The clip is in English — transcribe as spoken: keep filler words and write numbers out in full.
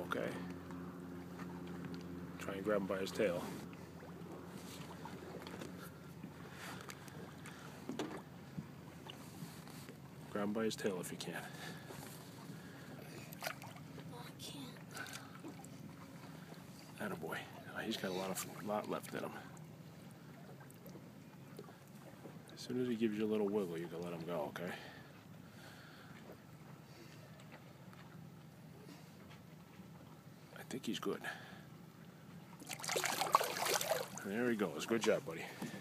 okay? Try and grab him by his tail. Grab him by his tail if you can. Oh, I can't. Attaboy. Oh, he's got a lot of lot left in him. As soon as he gives you a little wiggle, you can let him go, okay? I think he's good. There he goes. Good job, buddy.